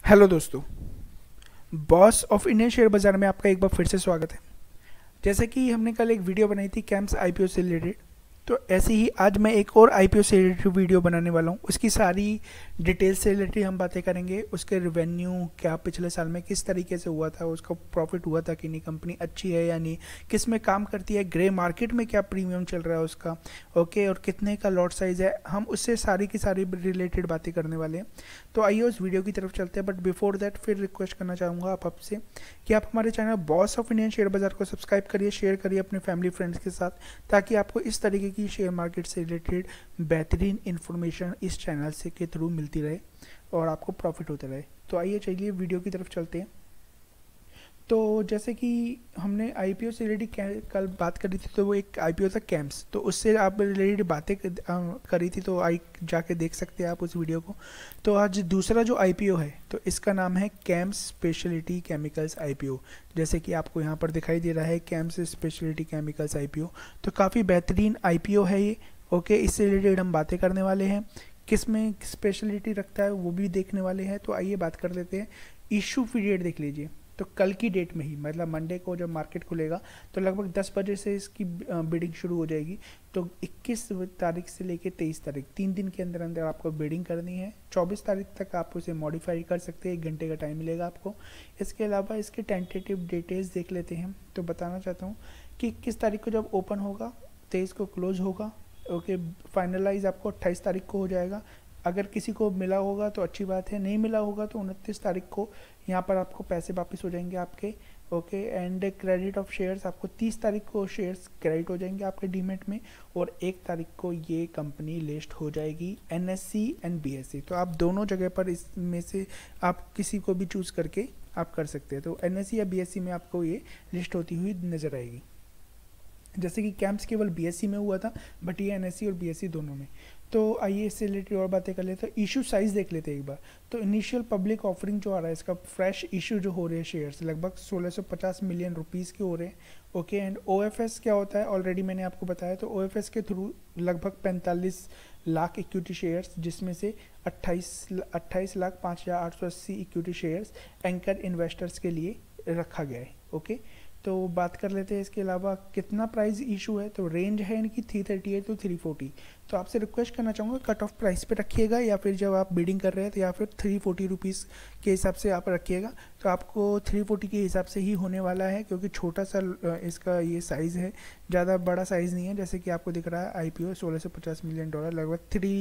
Hello दोस्तों। Boss of Indian share बाज़ार में आपका एक बार फिर से स्वागत है। जैसे कि हमने कल एक वीडियो बनाई थी कैम्स आईपीओ से रिलेटेड, तो ऐसे ही आज मैं एक और आईपीओ से रिलेटेड वीडियो बनाने वाला हूँ। उसकी सारी डिटेल्स से रिलेटेड हम बातें करेंगे। उसके रेवेन्यू क्या पिछले साल में किस तरीके से हुआ था, उसका प्रॉफिट हुआ था कि नहीं, कंपनी अच्छी है या नहीं, किस में काम करती है, ग्रे मार्केट में क्या प्रीमियम चल रहा है उसका, ओके, और कितने का लॉट साइज़ है, हम उससे सारी की सारी रिलेटेड बातें करने वाले हैं। तो आइए उस वीडियो की तरफ चलते हैं। बट बिफोर दैट फिर रिक्वेस्ट करना चाहूँगा आप आपसे कि आप हमारे channel boss of Indian share बाज़ार को सब्सक्राइब करिए, शेयर करिए अपने फैमिली फ्रेंड्स के साथ, ताकि आपको इस तरीके की शेयर मार्केट से रिलेटेड बेहतरीन इन्फॉर्मेशन इस चैनल से के थ्रू मिलती रहे और आपको प्रॉफिट होते रहे। तो आइए चलिए वीडियो की तरफ चलते हैं। तो जैसे कि हमने आईपीओ से रिलेटेड कल बात करी थी, तो वो एक आईपीओ था कैम्स, तो उससे आप रिलेटेड बातें करी थी, तो आई जाके देख सकते हैं आप उस वीडियो को। तो आज दूसरा जो आईपीओ है, तो इसका नाम है कैम्स स्पेशलिटी केमिकल्स आईपीओ। जैसे कि आपको यहाँ पर दिखाई दे रहा है कैम्स स्पेशलिटी केमिकल्स आईपीओ। तो काफ़ी बेहतरीन आईपीओ है ये। ओके, इससे रिलेटेड हम बातें करने वाले हैं। किस में स्पेशलिटी रखता है वो भी देखने वाले हैं। तो आइए बात कर लेते हैं। इशू पीरियड देख लीजिए। तो कल की डेट में ही, मतलब मंडे को जब मार्केट खुलेगा, तो लगभग 10 बजे से इसकी बिडिंग शुरू हो जाएगी। तो 21 तारीख से लेकर 23 तारीख, 3 दिन के अंदर अंदर आपको बिडिंग करनी है। 24 तारीख तक आप उसे मॉडिफाई कर सकते हैं, 1 घंटे का टाइम मिलेगा आपको। इसके अलावा इसके टेंटेटिव डिटेल्स देख लेते हैं। तो बताना चाहता हूँ कि 21 तारीख को जब ओपन होगा, 23 को क्लोज होगा। ओके, फाइनलाइज आपको 28 तारीख को हो जाएगा। अगर किसी को मिला होगा तो अच्छी बात है, नहीं मिला होगा तो 29 तारीख को यहाँ पर आपको पैसे वापस हो जाएंगे आपके। Okay, and credit of shares आपको 30 तारीख को शेयर्स क्रेडिट हो जाएंगे आपके डीमेट में, और 1 तारीख को ये कंपनी लिस्ट हो जाएगी एनएससी एंड बीएससी। तो आप दोनों जगह पर इसमें से आप किसी को भी चूज़ करके आप कर सकते हैं। तो एनएससी या बीएससी में आपको ये लिस्ट होती हुई नज़र आएगी। जैसे कि कैंप्स केवल बीएससी में हुआ था, बट ये एनएससी और बीएससी दोनों में। तो आइए इससे रिलेटेड और बातें कर लेते हैं। इशू साइज़ देख लेते हैं एक बार। तो इनिशियल पब्लिक ऑफरिंग जो आ रहा है, इसका फ्रेश इशू जो हो रहे हैं शेयर्स, लगभग 1650 मिलियन रुपीज़ के हो रहे हैं। ओके, एंड ओएफएस क्या होता है ऑलरेडी मैंने आपको बताया। तो ओएफएस के थ्रू लगभग 45 लाख इक्विटी शेयर्स, जिसमें से 28 lakh 5,880 equity shares anchor investors के लिए रखा गया है। ओके, तो बात कर लेते हैं इसके अलावा कितना प्राइस इशू है। तो रेंज है इनकी 338 टू 340। तो आपसे रिक्वेस्ट करना चाहूँगा कट ऑफ प्राइस पे रखिएगा, या फिर जब आप बिडिंग कर रहे हैं तो या फिर 340 रुपीज़ के हिसाब से आप रखिएगा। तो आपको 340 के हिसाब से ही होने वाला है, क्योंकि छोटा सा इसका ये साइज़ है, ज़्यादा बड़ा साइज़ नहीं है। जैसे कि आपको दिख रहा है आईपीओ $1650 मिलियन, लगभग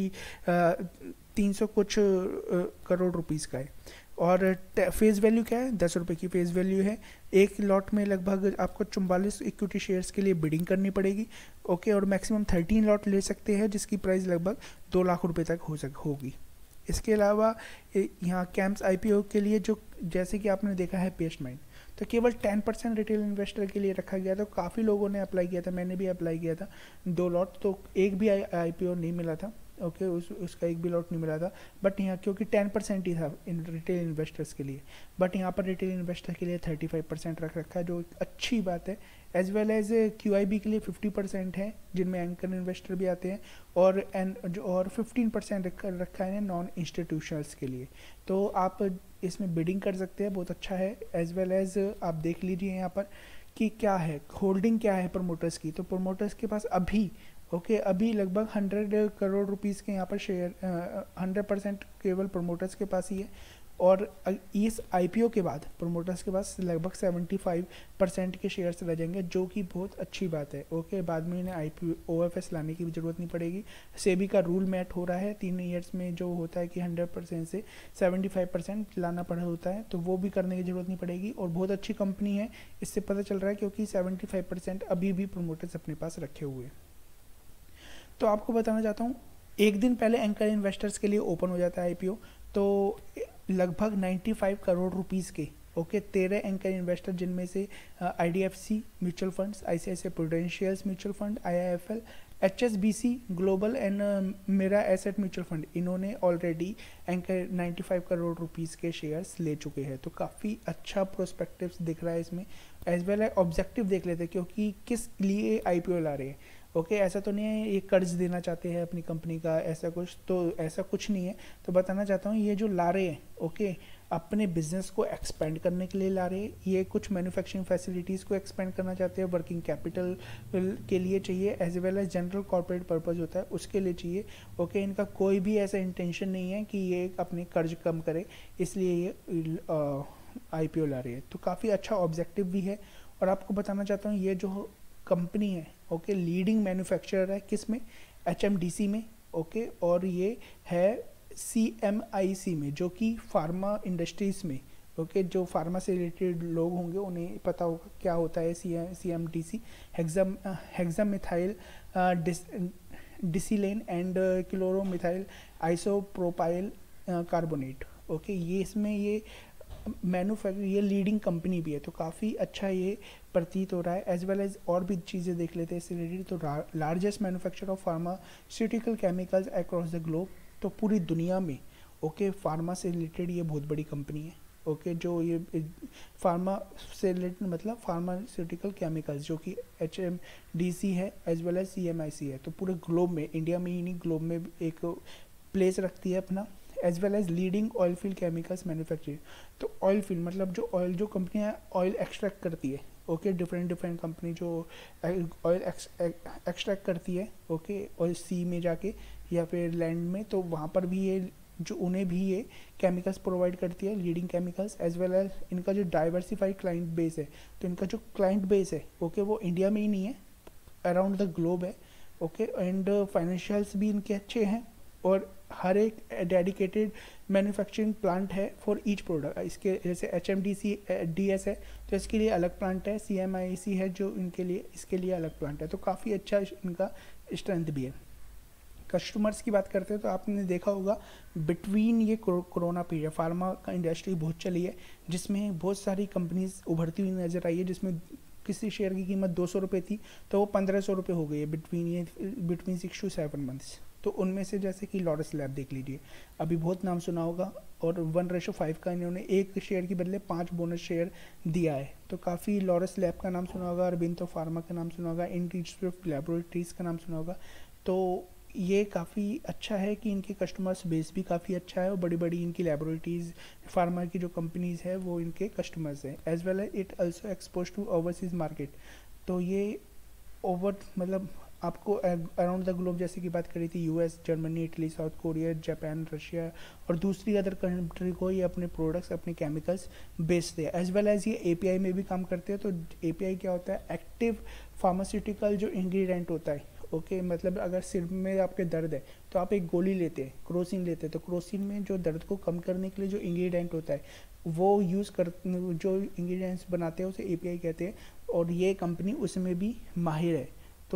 300 कुछ करोड़ रुपीज़ का है। और फेस वैल्यू क्या है, 10 रुपये की फेस वैल्यू है। एक लॉट में लगभग आपको 44 इक्विटी शेयर्स के लिए बिडिंग करनी पड़ेगी। ओके, और मैक्सिमम 13 लॉट ले सकते हैं, जिसकी प्राइस लगभग 2 लाख रुपए तक होगी। इसके अलावा यहाँ कैंप्स आईपीओ के लिए जो, जैसे कि आपने देखा है पेस्ट माइंड, तो केवल 10% रिटेल इन्वेस्टर के लिए रखा गया था। काफ़ी लोगों ने अप्लाई किया था, मैंने भी अप्लाई किया था 2 लॉट, तो एक भी आईपीओ नहीं मिला था। ओके, उसका एक भी लॉट नहीं मिला था। बट यहाँ क्योंकि 10% ही था इन रिटेल इन्वेस्टर्स के लिए, बट यहाँ पर रिटेल इन्वेस्टर के लिए 35% रख रखा है, जो एक अच्छी बात है। एज वेल एज क्यूआईबी के लिए 50% है, जिनमें एंकर इन्वेस्टर भी आते हैं, और 15% रखा है नॉन इंस्टीट्यूशनल्स के लिए। तो आप इसमें बिडिंग कर सकते हैं, बहुत अच्छा है। एज वेल एज आप देख लीजिए यहाँ पर कि क्या है, होल्डिंग क्या है प्रमोटर्स की। तो प्रमोटर्स के पास अभी अभी लगभग 100 करोड़ रुपीज़ के यहाँ पर शेयर 100% केवल प्रमोटर्स के पास ही है। और इस आईपीओ के बाद प्रमोटर्स के पास लगभग 75% के शेयर्स रह जाएंगे, जो कि बहुत अच्छी बात है। ओके, बाद में इन्हें आईपीओ ओएफएस लाने की भी ज़रूरत नहीं पड़ेगी। सेबी का रूल मैट हो रहा है 3 ईयर्स में, जो होता है कि 100% से 75% लाना पड़ा होता है, तो वो भी करने की ज़रूरत नहीं पड़ेगी। और बहुत अच्छी कंपनी है, इससे पता चल रहा है, क्योंकि 75% अभी भी प्रमोटर्स अपने पास रखे हुए हैं। तो आपको बताना चाहता हूँ, एक दिन पहले एंकर इन्वेस्टर्स के लिए ओपन हो जाता है आईपीओ। तो लगभग 95 करोड़ रुपीज़ के 13 एंकर इन्वेस्टर, जिनमें से IDFC mutual funds, ICICI prudentials mutual fund, IIFL, HSBC global and Mirae asset mutual fund, इन्होंने ऑलरेडी एंकर 95 करोड़ रुपीज़ के शेयर्स ले चुके हैं। तो काफ़ी अच्छा प्रोस्पेक्टिव्स दिख रहा है इसमें। एज वेल एज ऑब्जेक्टिव देख लेते हैं, क्योंकि किस लिए आईपीओ ला रहे हैं। ओके, ऐसा तो नहीं है ये कर्ज देना चाहते हैं अपनी कंपनी का, ऐसा कुछ तो ऐसा कुछ नहीं है। तो बताना चाहता हूँ, ये जो ला रहे हैं, ओके, अपने बिजनेस को एक्सपेंड करने के लिए ला रहे हैं, ये कुछ मैन्युफैक्चरिंग फैसिलिटीज़ को एक्सपेंड करना चाहते हैं, वर्किंग कैपिटल के लिए चाहिए, as well as general corporate purpose होता है उसके लिए चाहिए। ओके, इनका कोई भी ऐसा इंटेंशन नहीं है कि ये अपने कर्ज कम करे, इसलिए ये IPO ला रही है। तो काफ़ी अच्छा ऑब्जेक्टिव भी है। और आपको बताना चाहता हूँ ये जो कंपनी है, ओके, लीडिंग मैन्युफैक्चरर है किस में, HMDC में, ओके, और ये है CMIC में, जो कि फार्मा इंडस्ट्रीज़ में, ओके, जो फार्मा से रिलेटेड लोग होंगे उन्हें पता होगा क्या होता है CMDC, hexamethyl disilane and chloromethyl isopropyl carbonate. Okay, ये इसमें ये मैन्युफैक्चर, ये लीडिंग कंपनी भी है, तो काफ़ी अच्छा ये प्रतीत हो रहा है। एज वेल एज और भी चीज़ें देख लेते हैं इससे रिलेटेड। तो largest manufacture of pharmaceutical chemicals across the globe, तो पूरी दुनिया में, ओके, फार्मा से रिलेटेड ये बहुत बड़ी कंपनी है। ओके, जो ये फार्मा से रिलेटेड मतलब फार्मास्यूटिकल केमिकल्स, जो कि HMDC है एज वेल एज CMIC है, तो पूरे ग्लोब में, इंडिया में ही नहीं ग्लोब में एक प्लेस रखती है अपना। As well as leading oil field chemicals manufacturing, तो ऑयल फील्ड मतलब जो ऑयल, जो कंपनियाँ ऑयल एक्सट्रैक्ट करती है, ओके, डिफरेंट कंपनी जो ऑयल एक्सट्रैक्ट करती है, ओके, ऑयल सी में जाके या फिर लैंड में, तो वहाँ पर भी ये जो उन्हें भी ये केमिकल्स प्रोवाइड करती है, leading chemicals. As well as इनका जो डाइवर्सिफाइड क्लाइंट बेस है, तो इनका जो क्लाइंट बेस है, ओके, वो इंडिया में ही नहीं है, अराउंड द ग्लोब है। ओके, एंड फाइनेंशियल्स भी इनके अच्छे हैं, और हर एक डेडिकेटेड मैन्युफैक्चरिंग प्लांट है फॉर ईच प्रोडक्ट। इसके जैसे HMDC DS है तो इसके लिए अलग प्लांट है, CMIC है जो इनके लिए, इसके लिए अलग प्लांट है, तो काफ़ी अच्छा इनका स्ट्रेंथ भी है। कस्टमर्स की बात करते हैं तो आपने देखा होगा बिटवीन ये कोरोना पीरियड फार्मा का इंडस्ट्री बहुत चली है, जिसमें बहुत सारी कंपनीज उभरती हुई नजर आई है, जिसमें किसी शेयर की कीमत 200 रुपये थी तो वो 1500 रुपये हो गई है बिटवीन 6 to 7 मंथ्स। तो उनमें से जैसे कि लॉरस लैब देख लीजिए, अभी बहुत नाम सुना होगा, और 1:5 का इन्होंने एक शेयर के बदले 5 बोनस शेयर दिया है। तो काफ़ी लॉरस लैब का नाम सुना होगा, अरबिंदो फार्मा का नाम सुना होगा, इंस्टीट्यूट लैबोरेटरीज का नाम सुना होगा। तो ये काफ़ी अच्छा है कि इनके कस्टमर्स बेस भी काफ़ी अच्छा है, और बड़ी बड़ी इनकी लैबोरेटरीज फार्मा की जो कंपनीज़ है वो इनके कस्टमर्स हैं। As well as it also expose to overseas market, तो ये ओवर मतलब आपको अराउंड द ग्लोब जैसे कि बात करी थी, US, Germany, Italy, South Korea, Japan, Russia और दूसरी अदर कंट्री को ये अपने प्रोडक्ट्स, अपने केमिकल्स बेचते हैं। एज वेल एज ये API में भी काम करते हैं। तो API क्या होता है, एक्टिव फार्मास्यूटिकल जो इंग्रेडिएंट होता है, ओके, मतलब अगर सिर में आपके दर्द है तो आप एक गोली लेते हैं, क्रोसिन लेते हैं, तो क्रोसिन में जो दर्द को कम करने के लिए जो इंग्रेडिएंट होता है वो यूज़ कर, जो इंग्रेडिएंट्स बनाते हैं उसे API कहते हैं, और ये कंपनी उसमें भी माहिर है।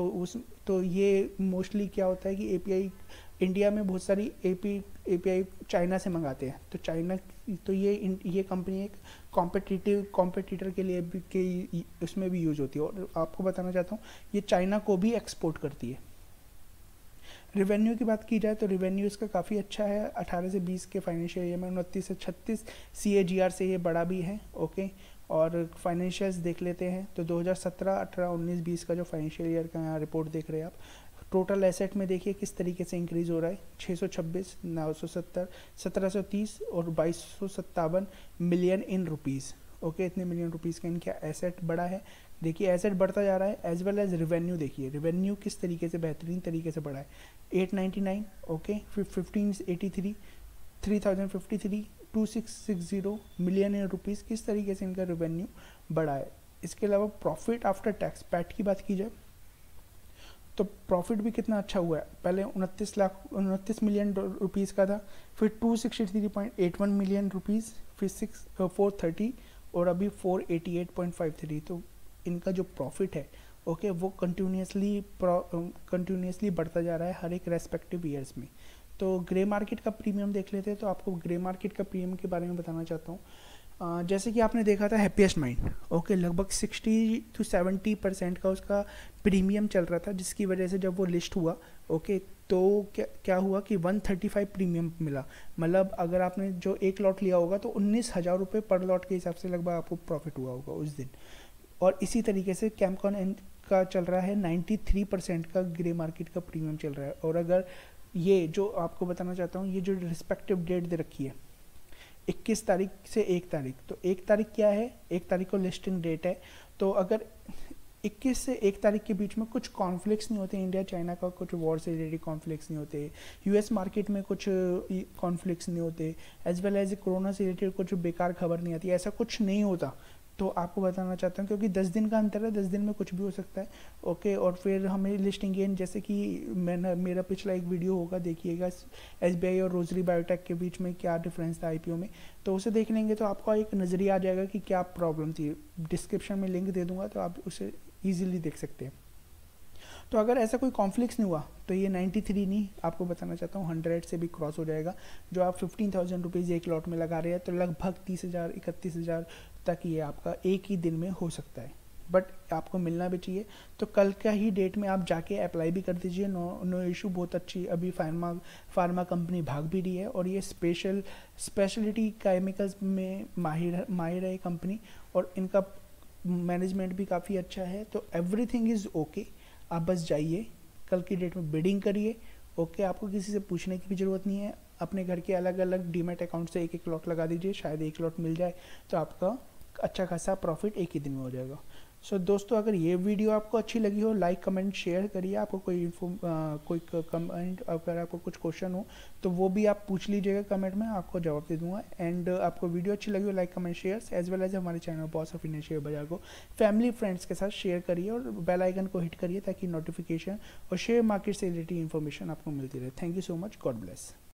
तो ये मोस्टली क्या होता है कि API इंडिया में बहुत सारी API चाइना से मंगाते हैं, तो चाइना, तो ये कंपनी एक कॉम्पिटिटर के लिए भी के उसमें भी यूज होती है। और आपको बताना चाहता हूँ ये चाइना को भी एक्सपोर्ट करती है। रिवेन्यू की बात की जाए तो रिवेन्यू इसका काफ़ी अच्छा है, 18 से 20 के फाइनेंशियल ईयर में 29 से 36 CAGR से ये बड़ा भी है। ओके, और फाइनेंशियल्स देख लेते हैं तो 2017, 18, 19, 20 का जो फाइनेंशियल ईयर का यहाँ रिपोर्ट देख रहे हैं आप, टोटल एसेट में देखिए किस तरीके से इंक्रीज़ हो रहा है, 626, 970, 1730 और 2257 मिलियन इन रुपीज़। ओके, इतने मिलियन रुपीज़ का इनका एसेट बढ़ा है। देखिए एसेट बढ़ता जा रहा है, एज वेल एज रिवेन्यू देखिए, रिवेन्यू किस तरीके से बेहतरीन तरीके से बढ़ा है, 899, ओके, 1583, 3053, 2660 मिलियन रुपीज़, किस तरीके से इनका रिवेन्यू बढ़ा है। इसके अलावा प्रॉफिट आफ्टर टैक्स, पैट की बात की जाए तो प्रॉफिट भी कितना अच्छा हुआ है, पहले 29 मिलियन रुपीज़ का था, फिर 263.81 मिलियन रुपीज़, फिर 430 और अभी 488.53। तो इनका जो प्रॉफिट है, ओके, वो कंटिन्यूसली बढ़ता जा रहा है हर एक रेस्पेक्टिव ईयर्स में। तो ग्रे मार्केट का प्रीमियम देख लेते हैं, तो आपको ग्रे मार्केट का प्रीमियम के बारे में बताना चाहता हूँ। जैसे कि आपने देखा था हैप्पीएस्ट माइंड, ओके, लगभग 60 to 70% का उसका प्रीमियम चल रहा था, जिसकी वजह से जब वो लिस्ट हुआ, ओके, तो क्या हुआ कि 135 प्रीमियम मिला। मतलब अगर आपने जो एक लॉट लिया होगा तो 19,000 रुपये पर लॉट के हिसाब से लगभग आपको प्रॉफिट हुआ होगा उस दिन। और इसी तरीके से कैमकॉन का चल रहा है 93% का ग्रे मार्केट का प्रीमियम चल रहा है। और अगर ये जो आपको बताना चाहता हूँ, ये जो रिस्पेक्टिव डेट दे रखी है, 21 तारीख से 1 तारीख। तो 1 तारीख क्या है, 1 तारीख को लिस्टिंग डेट है। तो अगर 21 से 1 तारीख के बीच में कुछ कॉन्फ्लिक्ट्स नहीं होते, इंडिया चाइना का कुछ वॉर से रिलेटेड कॉन्फ्लिक्ट्स नहीं होते, यूएस मार्केट में कुछ कॉन्फ्लिक्ट्स नहीं होते, एज वेल एज कोरोना से रिलेटेड कुछ बेकार खबर नहीं आती, ऐसा कुछ नहीं होता, तो आपको बताना चाहता हूँ, क्योंकि 10 दिन का अंतर है, 10 दिन में कुछ भी हो सकता है। ओके, और फिर हमें लिस्टिंग गेन, जैसे कि मेरा पिछला एक वीडियो होगा, देखिएगा एसबीआई और रोजरी बायोटेक के बीच में क्या डिफरेंस था आईपीओ में, तो उसे देख लेंगे तो आपका एक नज़रिया आ जाएगा कि क्या प्रॉब्लम थी। डिस्क्रिप्शन में लिंक दे दूंगा तो आप उसे ईजिली देख सकते हैं। तो अगर ऐसा कोई कॉन्फ्लिक्ट नहीं हुआ तो ये 93 नहीं, आपको बताना चाहता हूँ 100 से भी क्रॉस हो जाएगा। जो आप 15,000 रुपीज़ एक लॉट में लगा रहे हैं तो लगभग 30,000 31,000 तक ये आपका एक ही दिन में हो सकता है, बट आपको मिलना भी चाहिए। तो कल का ही डेट में आप जाके अप्लाई भी कर दीजिए, नो इशू। बहुत अच्छी अभी फार्मा कंपनी भाग भी रही है, और ये स्पेशलिटी केमिकल्स में माहिर है कंपनी, और इनका मैनेजमेंट भी काफ़ी अच्छा है। तो एवरीथिंग इज़ ओके, आप बस जाइए, कल की डेट में बिडिंग करिए। ओके, आपको किसी से पूछने की भी ज़रूरत नहीं है, अपने घर के अलग अलग डीमैट अकाउंट से एक एक लॉट लगा दीजिए, शायद एक लॉट मिल जाए तो आपका अच्छा खासा प्रॉफिट एक ही दिन में हो जाएगा। सो दोस्तों, अगर ये वीडियो आपको अच्छी लगी हो, लाइक कमेंट शेयर करिए। आपको कोई कमेंट, अगर आपको कुछ क्वेश्चन हो तो वो भी आप पूछ लीजिएगा कमेंट में, आपको जवाब दे दूंगा। एंड आपको वीडियो अच्छी लगी हो, like comment share, as well as हमारे channel boss of Indian share बाजार को फैमिली फ्रेंड्स के साथ शेयर करिए, और बेल आइकन को हिट करिए ताकि नोटिफिकेशन और शेयर मार्केट से रिलेटेड इन्फॉर्मेशन आपको मिलती रहे। Thank you so much, God bless.